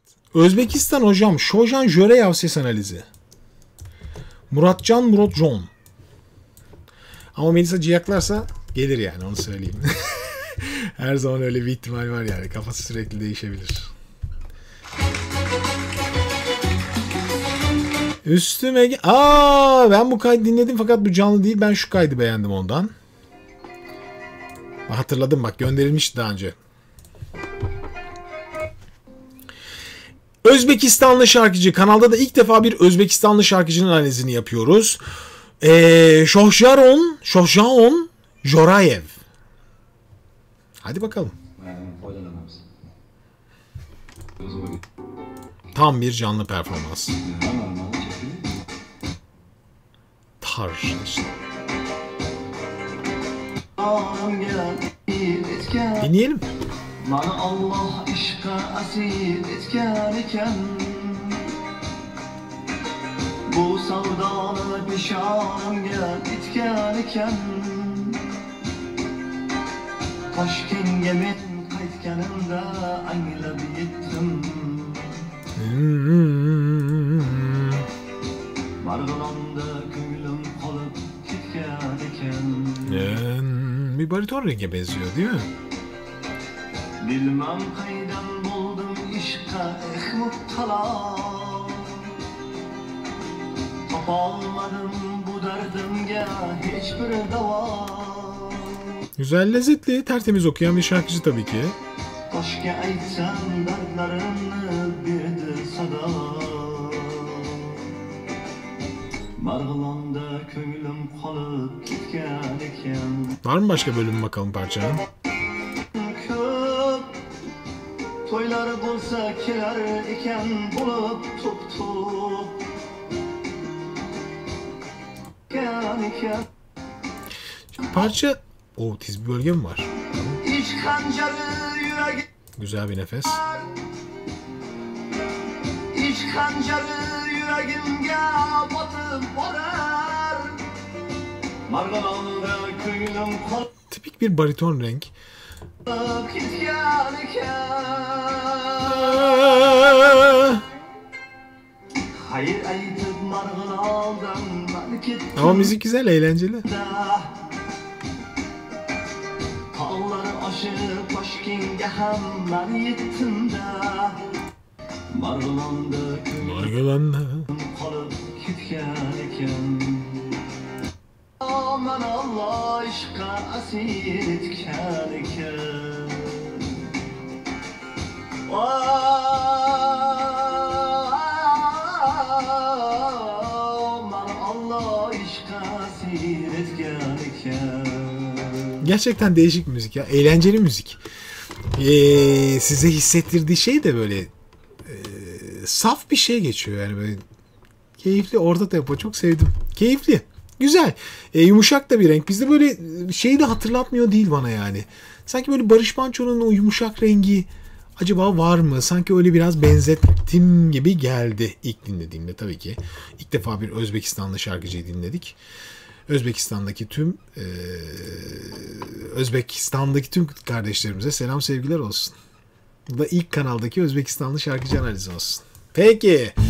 Özbekistan hocam. Şojan Jöreyev ses analizi. Muratcan. Ama Melisa ciyaklarsa gelir yani, onu söyleyeyim. Her zaman öyle bir ihtimal var yani. Kafası sürekli değişebilir. Üstüme... ben bu kaydı dinledim fakat bu canlı değil. Ben şu kaydı beğendim ondan. Hatırladım bak, gönderilmişti daha önce. Özbekistanlı şarkıcı. Kanalda da ilk defa bir Özbekistanlı şarkıcının analizini yapıyoruz. Şohjan Jorayev. Hadi bakalım. Tam bir canlı performans. Tarz işte. Dinleyelim. Bana Allah işqa asil etgan ekan, bu savdoni peshonamga bitgan ekan. Toshkentga men qaytganimda anglab yetdim. Marg'ilonda ko'nglim qolib ketgan ekan. Bir bariton renge benziyor değil mi? Bilmem qaydan buldum ishqa mubtalo, topolmadim bu dardimga hiçbir davo. Güzel, lezzetli, tertemiz okuyan bir şarkıcı tabii ki. Toshga aytsam dardlarimni berdi sado. Marg'ilonda ko'nglim qolib ketgan ekan. Var mı başka bölüm bakalım parçanın? Toylar bo'lsa kelar ekan bo'lib top. Parça... tiz bir bölge mi var? İç kancarı yürek. Güzel bir nefes. İç kancarı yüreğimge batıp borar. Marg'ilonda ko'nglim qolib. Tipik bir bariton renk. Ama müzik güzel, eğlenceli. Marg'ilonda aman Allah işqa asil etgan ekan. Aman Allah işqa asil etgan ekan. Gerçekten değişik müzik ya. Eğlenceli müzik. Size hissettirdiği şey de böyle saf bir şey geçiyor yani, böyle keyifli, orta tempo, çok sevdim. Keyifli. Güzel. Yumuşak da bir renk. Bizde böyle şeyi de hatırlatmıyor değil bana yani. Sanki böyle Barış Manço'nun o yumuşak rengi acaba var mı? Sanki öyle biraz benzettim gibi geldi ilk dinlediğimde tabii ki. İlk defa bir Özbekistanlı şarkıcıyı dinledik. Özbekistan'daki tüm kardeşlerimize selam sevgiler olsun. Bu da ilk kanaldaki Özbekistanlı şarkıcı analizi olsun. Peki.